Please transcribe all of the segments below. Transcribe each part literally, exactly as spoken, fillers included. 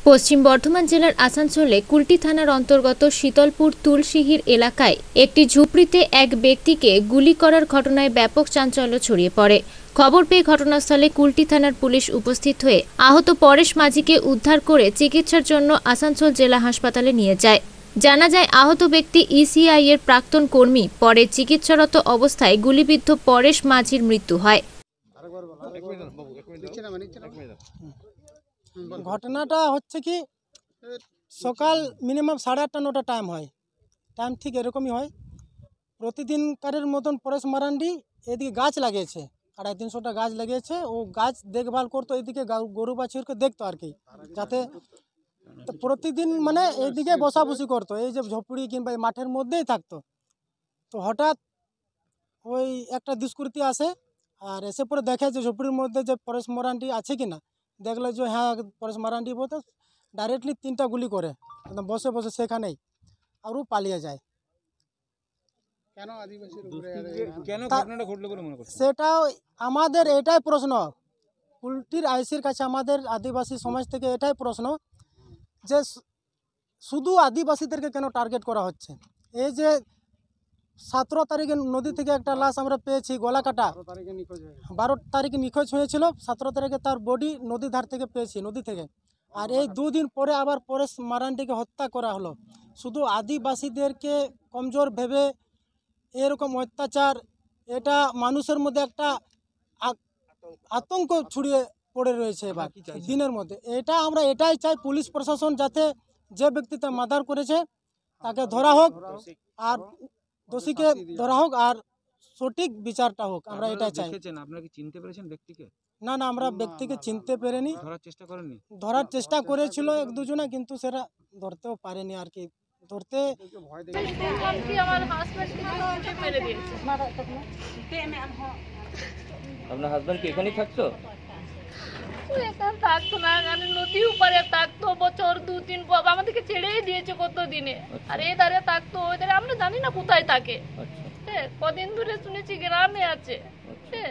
পশ্চিম বর্ধমান জেলার আসানসোলে কুলটি থানার অন্তর্গত শীতলপুর তুলসিহির এলাকায় একটি ঝুপড়িতে এক ব্যক্তিকে গুলি করার ঘটনায় ব্যাপক চাঞ্চল্য ছড়িয়ে পড়ে। খবর পেয়ে ঘটনাস্থলে কুলটি থানার পুলিশ উপস্থিত হয়ে আহত পরেশ মাঝিকে উদ্ধার করে চিকিৎসার জন্য আসানসোল জেলা হাসপাতালে নিয়ে যায়। জানা যায় আহত ব্যক্তি ইসিআই এর প্রাক্তন কর্মী। পরে চিকিৎসারত অবস্থায় গুলিবিদ্ধ পরেশ মাঝির মৃত্যু হয়। ঘটনাটা হচ্ছে কি সকাল মিনিমাম সাড়ে আটটা নটা টাইম হয়, টাইম ঠিক এরকমই হয়। প্রতিদিনকারের মতন পরেশ মারান্ডি এদিকে গাছ লাগিয়েছে, আড়াই তিনশোটা গাছ লাগিয়েছে। ও গাছ দেখভাল করতো, এদিকে গরু বাছুরকে দেখতো আর কি, যাতে প্রতিদিন মানে এইদিকে বসাবসি করতো, এই যে ঝুপড়ি কিংবা এই মাঠের মধ্যেই থাকতো। তো হঠাৎ ওই একটা দুষ্কৃতী আসে আর এসে পরে দেখে যে ঝুপড়ির মধ্যে যে পরেশ মারান্ডি আছে কিনা। দেখলো যে হ্যাঁ পরেশ মারান্ডি বলতে ডাইরেক্টলি তিনটা গুলি করে একদম বসে বসে সেখানেই, আর ও পালিয়ে যায়। কেন আদিবাসীর উপরে কেন ঘটনাটা ঘটলো বলে মনে করছেন? সেটাও আমাদের এটাই প্রশ্ন, কুলটির আইসির কাছে আমাদের আদিবাসী সমাজ থেকে এটাই প্রশ্ন যে শুধু আদিবাসীদেরকে কেন টার্গেট করা হচ্ছে। এই যে সতেরো তারিখে নদী থেকে একটা লাশ আমরা পেয়েছি গলা কাটা, বারো তারিখে নিখোঁজ হয়েছিল, সতেরো তারিখে তার বডি নদী ধার থেকে পেয়েছি, নদী থেকে। আর এই দুদিন পরে আবার পরেশ মারান্ডিকে হত্যা করা হলো। শুধু আদিবাসীদেরকে কমজোর ভেবে এরকম অত্যাচার, এটা মানুষের মধ্যে একটা আতঙ্ক ছড়িয়ে পড়ে রয়েছে এবার দিনের মধ্যে। এটা আমরা এটাই চাই, পুলিশ প্রশাসন যাতে যে ব্যক্তিতে মার্ডার করেছে তাকে ধরা হোক, আর দোষীকে ধরা হোক, আর সঠিক বিচারটা হোক, আমরা এটা চাই। আপনারা কি চিনতে পেরেছেন ব্যক্তিকে? না না, আমরা ব্যক্তিকে চিনতে পারিনি। ধরার চেষ্টা করেননি? ধরার চেষ্টা করেছিল এক দুজনে, কিন্তু সেটা ধরতেও পারেনি আর কি। ধরতে আপনার হাজবেন্ড কি এখানেই থাকতো? এখানে থাকতো না, নদী উপরে থাকতো, বছর দু তিন আমাদেরকে ছেড়েই দিয়েছে কত দিনে। আর এই ধারে থাকতো, ওই ধারে আমরা জানি না কোথায় থাকে। হ্যাঁ, কদিন ধরে শুনেছি গ্রামে আছে। হ্যাঁ,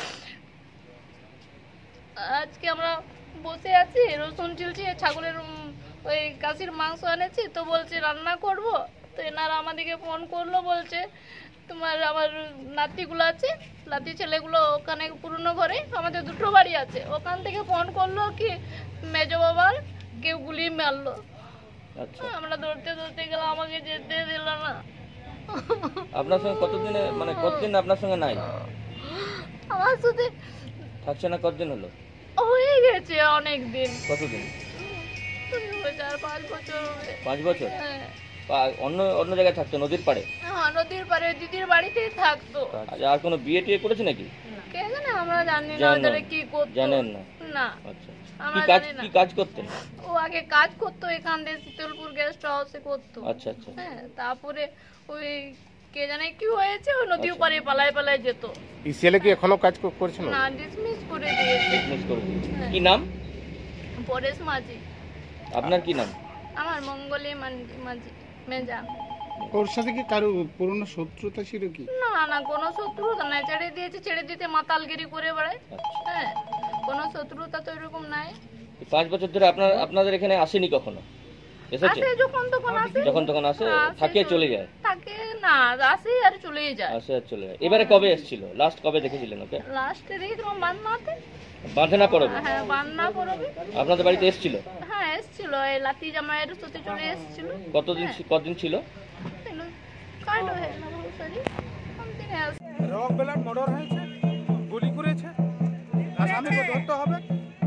আজকে আমরা বসে আছি, রসুন ছিলছি, ছাগলের ওই কাশির মাংস এনেছি, তো বলছে রান্না করব। তো এনারা আমাদেরকে ফোন করলো, বলছে তোমার আমার নাতিগুলো আছে, নাতি ছেলেগুলো ওখানে পুরনো ঘরে, আমাদের দুটো বাড়ি আছে, ওখান থেকে ফোন করলো কি মেজো বাবার কেউ গুলি মারলো। আমরা দৌড়তে দৌড়তে গেলাম, আমাকে যেতে দিল না। আপনার সঙ্গে কতদিনে মানে কতদিন আপনার সঙ্গে নাই? আমার সাথে থাকছে না কতদিন হলো? হয়ে গেছে অনেক দিন। কতদিন? চার পাঁচ বছর হবে। পাঁচ বছর? হ্যাঁ। অন্য অন্য জায়গায় থাকতো, নদীর পাড়ে? হ্যাঁ, নদীর পাড়ে দিদির বাড়িতেই থাকতো। আচ্ছা, আর কোনো বিয়ে টিয়ে করেছে নাকি? কে জানে, আমরা জানি না ওদের কি করতো। জানেন না? না। আচ্ছা, আমরা কি কাজ জানি না। কি কাজ করতেন? ও আগে কাজ করতো এখান থেকে শীতলপুর গেস্ট হাউসে করতো। আচ্ছা আচ্ছা। হ্যাঁ, তারপরে ওই কে জানে কি হয়েছে, ওই নদী পাড়ে পালায় পালায় যেত। এই ছেলে কি এখনো কাজ করছে না? না, ডিসমিস করে দিয়েছে। ডিসমিস করে দিয়েছে। কি নাম? পরেশ মাঝি। আপনার কি নাম? আমার মঙ্গলী মাঝি মেজা। ওর সাথে কি কারো পুরনো শত্রুতা ছিল কি? না না, কোনো শত্রুতা নাই, ছেড়ে দিয়েছে, ছেড়ে দিতে মাতালগিরি করে বেড়ায়। হ্যাঁ, কোনো শত্রুতা তো এরকম নাই। পাঁচ বছর ধরে আপনার আপনাদের এখানে আসেনি কখনো? এসেছে? আসে যখন তখন আসে। যখন তখন আসে, থাকে চলে যায়? থাকে না, আসে আর চলেই যায়। আসে আর চলে যায়। এবারে কবে এসেছিল? লাস্ট কবে দেখেছিলেন ওকে? লাস্ট দেখেছিলাম বান্নাতে। বাঁধনা পড়বে? হ্যাঁ, বান্না পড়বে। আপনাদের বাড়িতে এসেছিল? হ্যাঁ, এসেছিল, এই লাতি জামাইয়ের সাথে চলে এসেছিল। কতদিন কতদিন ছিল? কাইন্ড অফ না বহুত সারি সামথিং এলস। রক বেলার মর্ডার হয়েছে, গুলি করেছে, আসামিকে ধরতে হবে।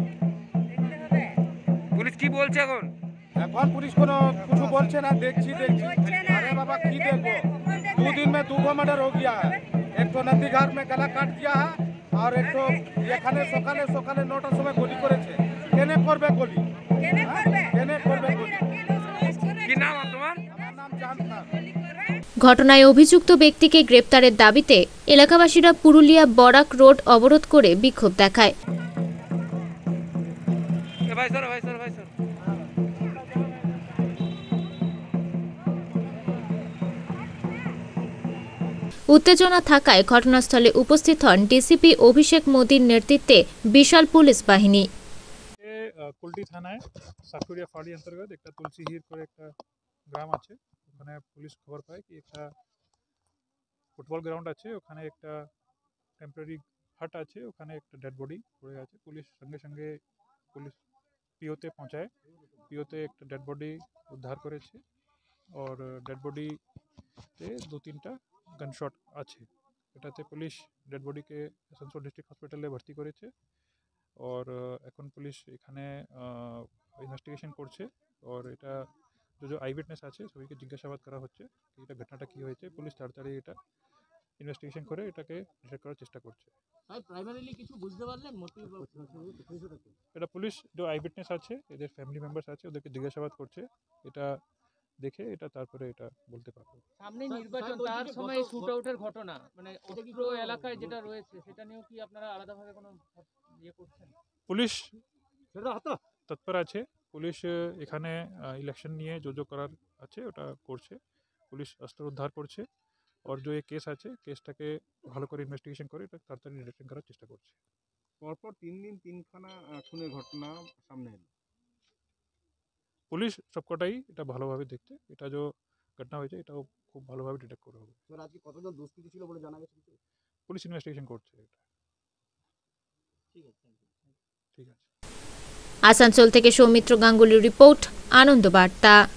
পুলিশ কি বলছে এখন? এখন পুলিশ কোনো কিছু বলছে না, দেখছি দেখছি। अरे बाबा की देखो, दो दिन में दो गो मर्डर हो गया है। एक तो नदी घाट में गला काट दिया है, और एक तो এখানে সকালে সকালে নটার সময় গুলি করেছে। কেনে করবে গুলি? কেনে করবে? কেনে করবে গুলি? কি নাম তোমার? আমার নাম জান খান। ঘটনায় অভিযুক্ত ব্যক্তিকে গ্রেপ্তারের দাবিতে এলাকাবাসীরা পুরুলিয়া বরাক রোড অবরোধ করে বিক্ষোভ দেখায়। উত্তেজনা থাকায় ঘটনাস্থলে উপস্থিত হন ডিসিপি অভিষেক মোদীর নেতৃত্বে বিশাল পুলিশ বাহিনী। কুলটি থানায় সাকুরিয়া ফাঁড়ি অন্তর্গত একটা তুলসীহির করে একটা গ্রাম আছে, ওখানে পুলিশ খবর পায় কি একটা ফুটবল গ্রাউন্ড আছে, ওখানে একটা টেম্পোরারি হাট আছে, ওখানে একটা ডেড বডি পড়ে আছে। পুলিশ সঙ্গে সঙ্গে পুলিশ পিওতে পৌঁছায়, পিওতে একটা ডেড বডি উদ্ধার করেছে। और डेड বডিতে দু তিনটা গানশট আছে। এটাতে পুলিশ ডেড বডিকে আসানসোল ডিস্ট্রিক্ট হসপিটালে ভর্তি করেছে। और এখন পুলিশ এখানে ইনভেস্টিগেশন করছে। और এটা যে যে আই উইটনেস আছে সবাইকে জিজ্ঞাসাবাদ করা হচ্ছে কি এটা ঘটনাটা কী হয়েছে। পুলিশ তাড়াতাড়ি এটা ইনভেস্টিগেশন করে এটাকে ডিটেক্ট করার চেষ্টা করছে। প্রাইমারিলি কিছু বুঝতে পারলেন মোটিভ? এটা পুলিশ যে আই উইটনেস আছে, এদের ফ্যামিলি মেম্বার্স আছে, ওদেরকে জিজ্ঞাসাবাদ করছে। এটা দেখে এটা তারপরে এটা বলতে পারবো। সামনে নির্বাচন, তার সময় শুট আউটের ঘটনা, মানে অস্ত্র এলাকায় যেটা রয়েছে সেটা নিয়েও কি আপনারা আলাদাভাবে কোনো ইয়ে করছেন? পুলিশ তৎপর আছে। পুলিশ এখানে ইলেকশন নিয়ে जो जो করার আছে ওটা করছে। পুলিশ অস্ত্র উদ্ধার করছে। और जो ये কেস আছে কেসটাকে ভালো করে ইনভেস্টিগেশন করে এটা তাড়াতাড়ি ডিটেকশন করার চেষ্টা করছে। পরপর তিন দিন তিনখানা খুনের ঘটনা সামনে এলো। পুলিশ সবকটাই এটা ভালোভাবে দেখতে, এটা যে ঘটনা হয়েছে এটাও খুব ভালোভাবে ডিটেক্ট করা হবে। স্যার আজকে কতজন দুষ্কৃতী ছিল বলে জানা গেছে? পুলিশ ইনভেস্টিগেশন করছে এটা। ঠিক আছে, ঠিক আছে। আসানসোল থেকে সৌমিত্র গাঙ্গুলির রিপোর্ট, আনন্দ বার্তা।